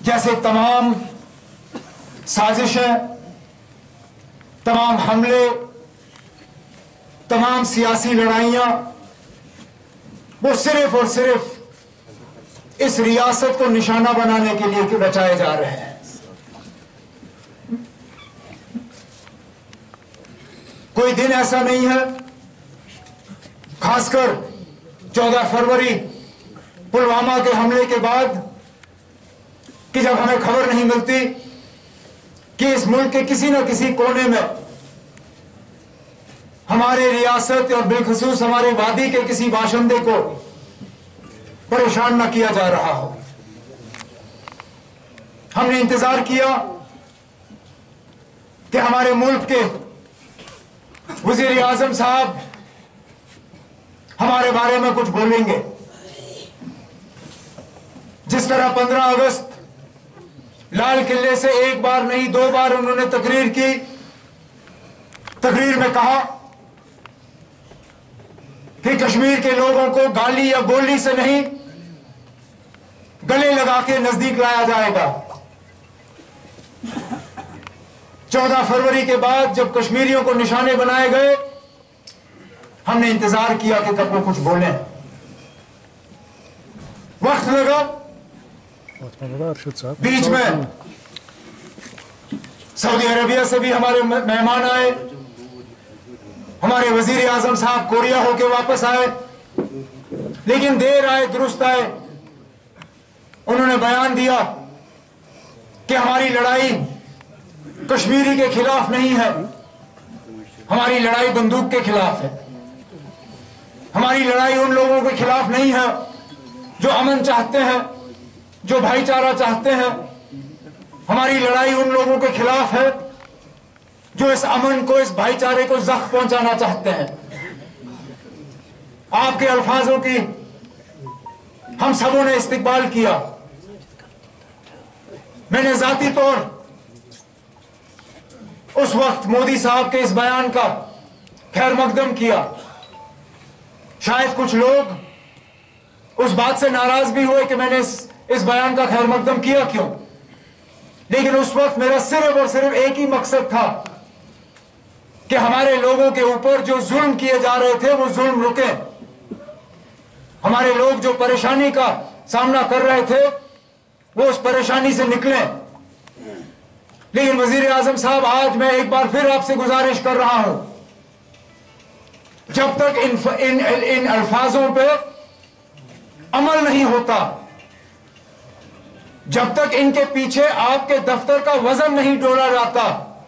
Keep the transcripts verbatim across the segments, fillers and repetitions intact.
जैसे तमाम साजिशें, तमाम हमले, तमाम सियासी लड़ाइयां वो सिर्फ और सिर्फ इस रियासत को निशाना बनाने के लिए बचाए जा रहे हैं। कोई दिन ऐसा नहीं है, खासकर चौदह फरवरी पुलवामा के हमले के बाद, कि जब हमें खबर नहीं मिलती कि इस मुल्क के किसी न किसी कोने में हमारे रियासत और बिलखसूस हमारे वादी के किसी बाशिंदे को परेशान न किया जा रहा हो। हमने इंतजार किया कि हमारे मुल्क के वजीर आजम साहब हमारे बारे में कुछ बोलेंगे। जिस तरह पंद्रह अगस्त लाल किले से एक बार नहीं दो बार उन्होंने तकरीर की, तकरीर में कहा कि कश्मीर के लोगों को गाली या गोली से नहीं, गले लगा के नजदीक लाया जाएगा। चौदह फरवरी के बाद जब कश्मीरियों को निशाने बनाए गए, हमने इंतजार किया कि कब वो कुछ बोले। वक्त लगा, बीच में सऊदी अरेबिया से भी हमारे मेहमान आए, हमारे वजीर आजम साहब कोरिया होके वापस आए, लेकिन देर आए दुरुस्त आए। उन्होंने बयान दिया कि हमारी लड़ाई कश्मीरी के खिलाफ नहीं है, हमारी लड़ाई बंदूक के खिलाफ है। हमारी लड़ाई उन लोगों के खिलाफ नहीं है जो अमन चाहते हैं, जो भाईचारा चाहते हैं। हमारी लड़ाई उन लोगों के खिलाफ है जो इस अमन को, इस भाईचारे को जख्म पहुंचाना चाहते हैं। आपके अल्फाजों की हम सबों ने इस्तिकबाल किया। मैंने जाती तौर उस वक्त मोदी साहब के इस बयान का खैर मकदम किया। शायद कुछ लोग उस बात से नाराज भी हुए कि मैंने इस, इस बयान का खैर मकदम किया क्यों, लेकिन उस वक्त मेरा सिर्फ और सिर्फ एक ही मकसद था कि हमारे लोगों के ऊपर जो जुल्म किए जा रहे थे वो जुल्म रुके। हमारे लोग जो परेशानी का सामना कर रहे थे वो उस परेशानी से निकलें। लेकिन वजीर आजम साहब, आज मैं एक बार फिर आपसे गुजारिश कर रहा हूं, जब तक इन इन, इन अल्फाजों पे अमल नहीं होता, जब तक इनके पीछे आपके दफ्तर का वजन नहीं डोला जाता,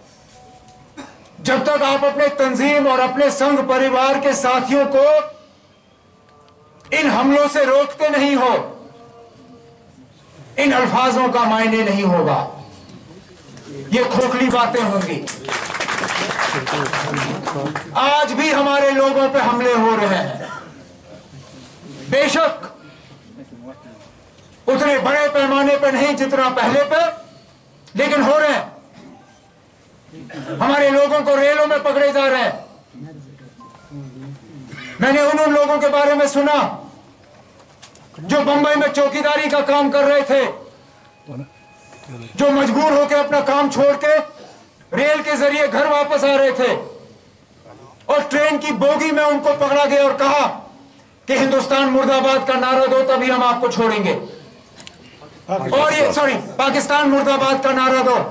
जब तक आप अपने तंजीम और अपने संघ परिवार के साथियों को इन हमलों से रोकते नहीं हो, इन अल्फाजों का मायने नहीं होगा। ये खोखली बातें होंगी। आज भी हमारे लोगों पे हमले हो रहे हैं, बेशक उतने बड़े पैमाने पे नहीं जितना पहले पे, लेकिन हो रहे हैं। हमारे लोगों को रेलों में पकड़े जा रहे हैं। मैंने उन उन लोगों के बारे में सुना जो बंबई में चौकीदारी का काम कर रहे थे, जो मजबूर होकर अपना काम छोड़ के रेल के जरिए घर वापस आ रहे थे, और ट्रेन की बोगी में उनको पकड़ा गया और कहा कि हिंदुस्तान मुर्दाबाद का नारा दो तभी हम आपको छोड़ेंगे, और ये सॉरी पाकिस्तान मुर्दाबाद का नारा दो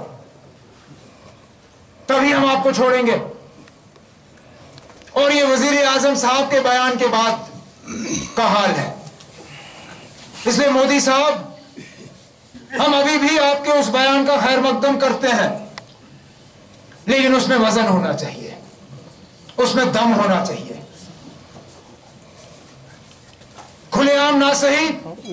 तभी हम आपको छोड़ेंगे। और ये वजीर आजम साहब के बयान के बाद का हाल है। इसलिए मोदी साहब, हम अभी भी आपके उस बयान का खैर मकदम करते हैं, लेकिन उसमें वजन होना चाहिए, उसमें दम होना चाहिए। खुलेआम ना सही,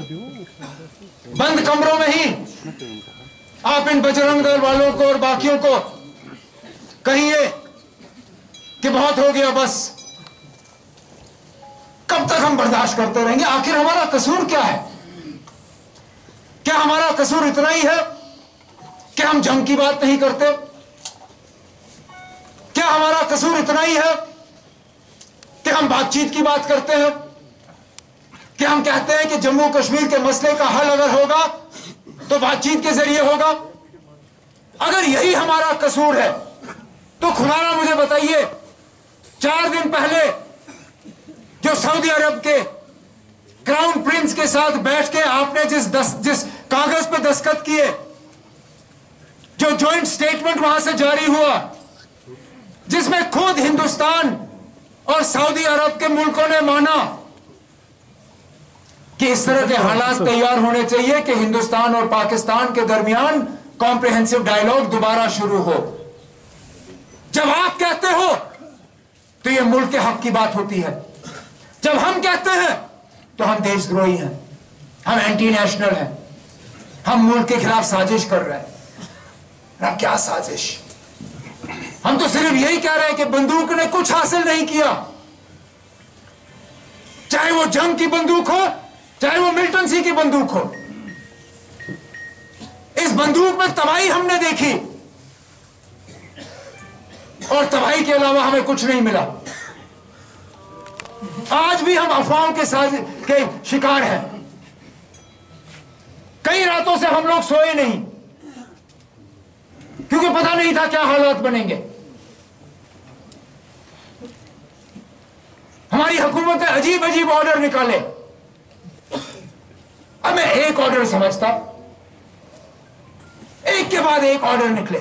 बंद कमरों में ही आप इन बजरंग दल वालों को और बाकियों को कहिए कि बहुत हो गया, बस। कब तक हम बर्दाश्त करते रहेंगे? आखिर हमारा कसूर क्या है? क्या हमारा कसूर इतना ही है कि हम जंग की बात नहीं करते? क्या हमारा कसूर इतना ही है कि हम बातचीत की बात करते हैं, कि हम कहते हैं कि जम्मू कश्मीर के मसले का हल अगर होगा तो बातचीत के जरिए होगा। अगर यही हमारा कसूर है तो खुदारा मुझे बताइए, चार दिन पहले जो सऊदी अरब के क्राउन प्रिंस के साथ बैठ के आपने जिस दस, जिस कागज पे दस्तखत किए, जो जॉइंट स्टेटमेंट वहां से जारी हुआ, जिसमें खुद हिंदुस्तान और सऊदी अरब के मुल्कों ने माना कि इस तरह के हालात तैयार होने चाहिए कि हिंदुस्तान और पाकिस्तान के दरमियान कॉम्प्रिहेंसिव डायलॉग दोबारा शुरू हो। जब आप कहते हो तो यह मुल्क के हक की बात होती है, जब हम कहते हैं तो हम देशद्रोही हैं, हम एंटी नेशनल हैं, हम मुल्क के खिलाफ साजिश कर रहे हैं। ना क्या साजिश, हम तो सिर्फ यही कह रहे हैं कि बंदूक ने कुछ हासिल नहीं किया, चाहे वो जंग की बंदूक हो, चाहे वो मिल्टन सी की बंदूक हो। इस बंदूक में तबाही हमने देखी और तबाही के अलावा हमें कुछ नहीं मिला। आज भी हम अफवाहों के साथ के शिकार हैं। कई रातों से हम लोग सोए नहीं, क्योंकि पता नहीं था क्या हालात बनेंगे। हमारी हुकूमत ने अजीब अजीब ऑर्डर निकाले। अब मैं एक ऑर्डर समझता, एक के बाद एक ऑर्डर निकले।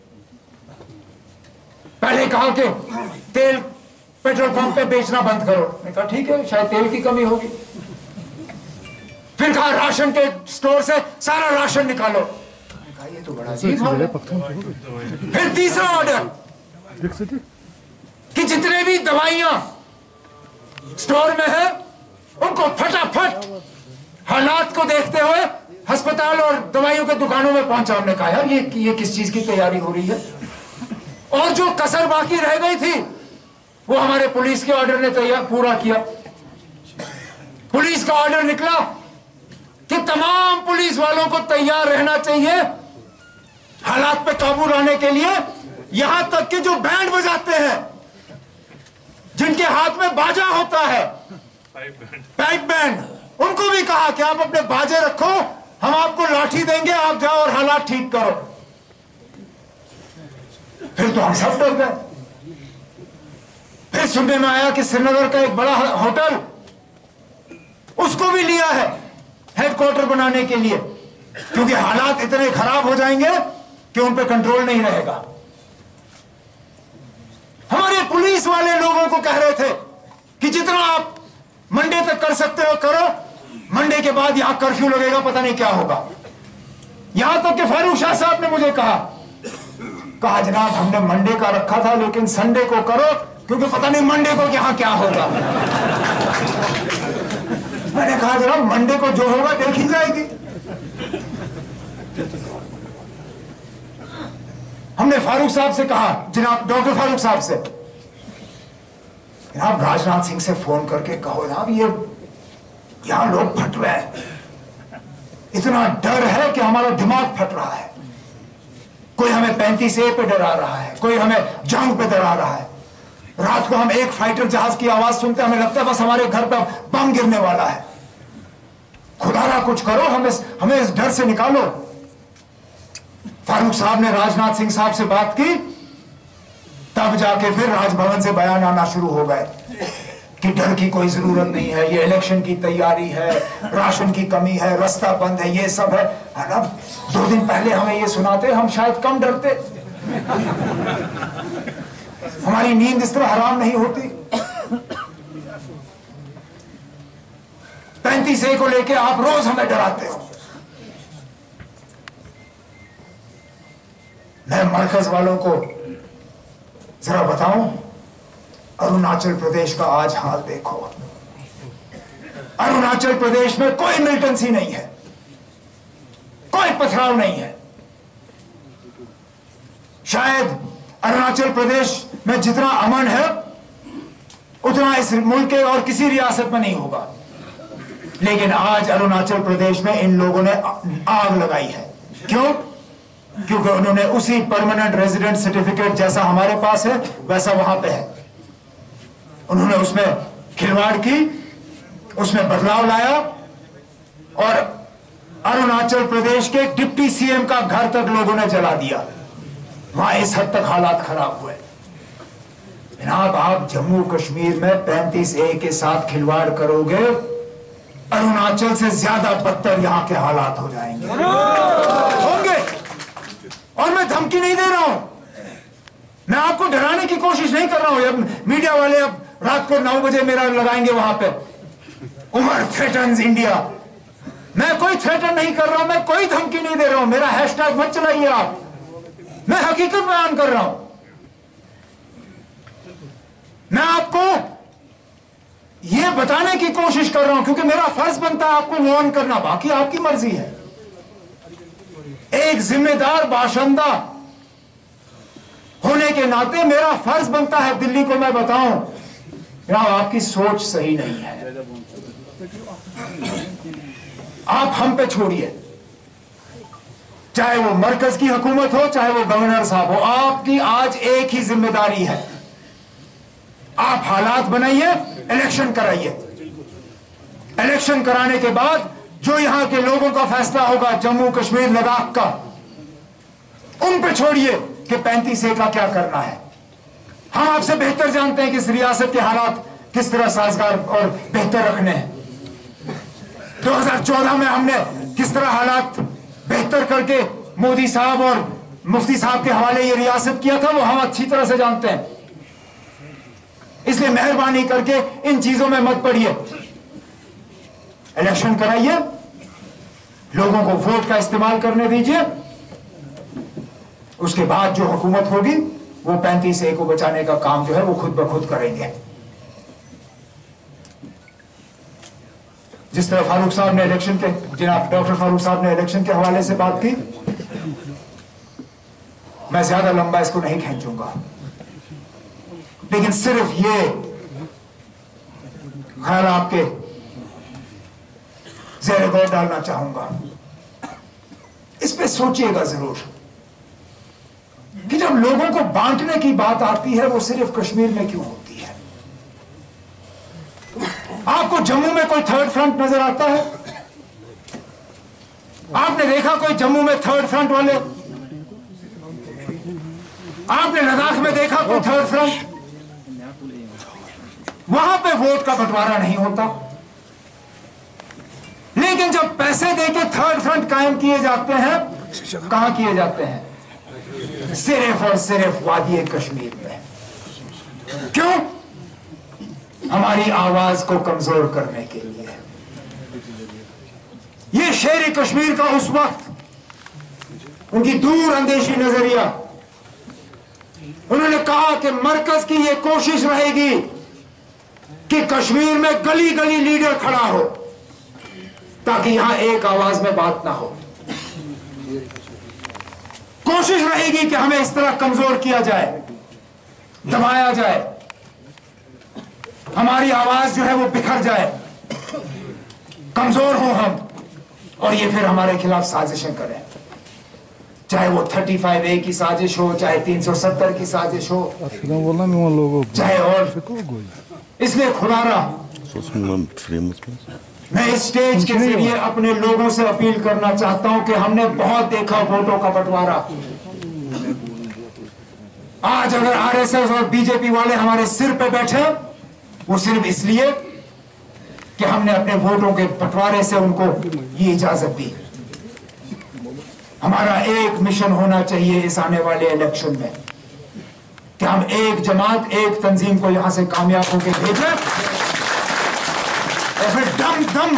पहले कहा कि तेल पेट्रोल पंप पे बेचना बंद करो, मैंने कहा ठीक है, शायद तेल की कमी होगी। फिर कहा राशन के स्टोर से सारा राशन निकालो, मैंने कहा ये तो बड़ा अजीब है। फिर तीसरा ऑर्डर कि जितने भी दवाइयां स्टोर में है उनको फटाफट हालात को देखते हुए अस्पताल और दवाइयों के दुकानों में पहुंचा। हमने कहा यार ये ये किस चीज की तैयारी हो रही है। और जो कसर बाकी रह गई थी वो हमारे पुलिस के ऑर्डर ने तैयार पूरा किया। पुलिस का ऑर्डर निकला कि तमाम पुलिस वालों को तैयार रहना चाहिए हालात पे काबू लाने के लिए। यहां तक कि जो बैंड बजाते हैं, जिनके हाथ में बाजा होता है, पाइप बैंड, उनको भी कहा कि आप अपने बाजे रखो, हम आपको लाठी देंगे, आप जाओ और हालात ठीक करो। फिर तो हम सब डर गए। फिर सुनने में आया कि श्रीनगर का एक बड़ा होटल, उसको भी लिया है हेडक्वार्टर बनाने के लिए, क्योंकि हालात इतने खराब हो जाएंगे कि उन पे कंट्रोल नहीं रहेगा। हमारे पुलिस वाले लोगों को कह रहे थे कि जितना आप मंडे तक कर सकते हो करो, मंडे के बाद यहां कर्फ्यू लगेगा, पता नहीं क्या होगा। यहां तक कि फारूक शाह साहब ने मुझे कहा कहा जनाब हमने मंडे का रखा था, लेकिन संडे को करो, क्योंकि पता नहीं मंडे को यहां क्या होगा। मैंने कहा जनाब मंडे को जो होगा देखी जाएगी। हमने फारूक साहब से कहा, जनाब डॉक्टर फारूक साहब से, जनाब राजनाथ सिंह से फोन करके कहो जनाब ये यहां लोग फट रहे हैं, इतना डर है कि हमारा दिमाग फट रहा है। कोई हमें पैंतीस ए पे डरा रहा है, कोई हमें जंग पे डरा रहा है। रात को हम एक फाइटर जहाज की आवाज सुनते हमें लगता है बस हमारे घर पर बम गिरने वाला है। खुदारा कुछ करो, हमें हमें इस डर से निकालो। फारूक साहब ने राजनाथ सिंह साहब से बात की, तब जाके फिर राजभवन से बयान आना शुरू हो गए कि डर की कोई जरूरत नहीं है, ये इलेक्शन की तैयारी है, राशन की कमी है, रास्ता बंद है, ये सब है। अब दो दिन पहले हमें ये सुनाते हम शायद कम डरते, हमारी नींद इस तरह हराम नहीं होती। पैंतीस ए को लेके आप रोज हमें डराते हो। मैं मरकज वालों को जरा बताऊं, अरुणाचल प्रदेश का आज हाल देखो। अरुणाचल प्रदेश में कोई मिलिटेंसी नहीं है, कोई पथराव नहीं है। शायद अरुणाचल प्रदेश में जितना अमन है उतना इस मुल्क के और किसी रियासत में नहीं होगा। लेकिन आज अरुणाचल प्रदेश में इन लोगों ने आग लगाई है। क्यों? क्योंकि उन्होंने उसी परमानेंट रेजिडेंट सर्टिफिकेट जैसा हमारे पास है वैसा वहां पे है, उन्होंने उसमें खिलवाड़ की, उसमें बदलाव लाया और अरुणाचल प्रदेश के डिप्टी सीएम का घर तक लोगों ने जला दिया। वहां इस हद तक हालात खराब हुए। जनाब, आप जम्मू कश्मीर में पैंतीस ए के साथ खिलवाड़ करोगे, अरुणाचल से ज्यादा बदतर यहां के हालात हो जाएंगे होंगे। और मैं धमकी नहीं दे रहा हूं, मैं आपको डराने की कोशिश नहीं कर रहा हूं। अब मीडिया वाले अब रात को नौ बजे मेरा लगाएंगे वहां पे, उमर थ्रेटन्स इंडिया। मैं कोई थ्रेटन नहीं कर रहा हूं, मैं कोई धमकी नहीं दे रहा हूं। मेरा हैशटैग मत चलाइए आप, मैं हकीकत बयान कर रहा हूं। मैं आपको यह बताने की कोशिश कर रहा हूं क्योंकि मेरा फर्ज बनता है आपको वार्न करना, बाकी आपकी मर्जी है। एक जिम्मेदार बाशिंदा होने के नाते मेरा फर्ज बनता है दिल्ली को मैं बताऊं, जनाब आपकी सोच सही नहीं है। आप हम पे छोड़िए, चाहे वो मरकज की हुकूमत हो चाहे वो गवर्नर साहब हो, आपकी आज एक ही जिम्मेदारी है। आप हालात बनाइए, इलेक्शन कराइए। इलेक्शन कराने के बाद जो यहां के लोगों का फैसला होगा जम्मू कश्मीर लद्दाख का, उन पे छोड़िए कि पैंतीस ए का क्या करना है। हम आपसे बेहतर जानते हैं कि इस रियासत के हालात किस तरह साजगार और बेहतर रखने हैं। दो हज़ार चौदह में हमने किस तरह हालात बेहतर करके मोदी साहब और मुफ्ती साहब के हवाले ये रियासत किया था, वो हम अच्छी तरह से जानते हैं। इसलिए मेहरबानी करके इन चीजों में मत पड़िए। इलेक्शन कराइए, लोगों को वोट का इस्तेमाल करने दीजिए, उसके बाद जो हुकूमत होगी वो पैंतीस ए को बचाने का काम जो है वो खुद ब खुद करेंगे। जिस तरह फारूक साहब ने इलेक्शन के जनाब डॉक्टर फारूक साहब ने इलेक्शन के हवाले से बात की, मैं ज्यादा लंबा इसको नहीं खींचूंगा, लेकिन सिर्फ ये ख्याल आपके ज़ेरे गौर डालना चाहूंगा। इस पे सोचिएगा जरूर कि जब लोगों को बांटने की बात आती है वो सिर्फ कश्मीर में क्यों होती है। आपको जम्मू में कोई थर्ड फ्रंट नजर आता है? आपने देखा कोई जम्मू में थर्ड फ्रंट वाले? आपने लद्दाख में देखा कोई थर्ड फ्रंट? वहां पे वोट का बंटवारा नहीं होता, लेकिन जब पैसे देके थर्ड फ्रंट कायम किए जाते हैं, कहां किए जाते हैं? सिर्फ और सिर्फ वादी कश्मीर में। क्यों? हमारी आवाज को कमजोर करने के लिए। ये शेर कश्मीर का उस वक्त उनकी दूर अंदेशी नजरिया, उन्होंने कहा कि मरकज की यह कोशिश रहेगी कि कश्मीर में गली गली लीडर खड़ा हो ताकि यहां एक आवाज में बात ना हो। कोशिश रहेगी कि हमें इस तरह कमजोर किया जाए, दबाया जाए, हमारी आवाज जो है वो बिखर जाए, कमजोर हो हम, और ये फिर हमारे खिलाफ साजिशें करें, चाहे वो पैंतीस ए की साजिश हो, चाहे तीन सौ सत्तर की साजिश हो, चाहे और। इसलिए खुदारा मैं इस स्टेज के जरिए अपने लोगों से अपील करना चाहता हूं कि हमने बहुत देखा वोटों का बंटवारा। आज अगर आरएसएस और बीजेपी वाले हमारे सिर पे बैठे, वो सिर्फ इसलिए कि हमने अपने वोटों के बंटवारे से उनको ये इजाजत दी। हमारा एक मिशन होना चाहिए इस आने वाले इलेक्शन में कि हम एक जमात, एक तंजीम को यहां से कामयाब होकर भेजें और फिर दम दम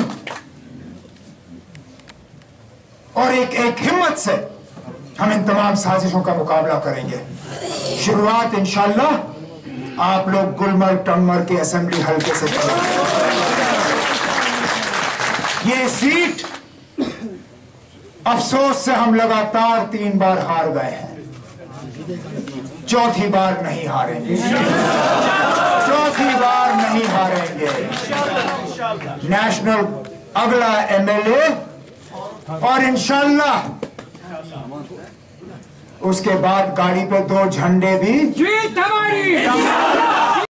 और एक एक हिम्मत से हम इन तमाम साजिशों का मुकाबला करेंगे। शुरुआत इंशाअल्लाह आप लोग गुलमर्ग टंगमर्ग के असेंबली हल्के से करेंगे। ये सीट अफसोस से हम लगातार तीन बार हार गए हैं, चौथी बार नहीं हारेंगे, चौथी बार नहीं हारेंगे। नेशनल अगला एमएलए और इंशाअल्लाह उसके बाद गाड़ी पे दो झंडे भी। जीत हमारी।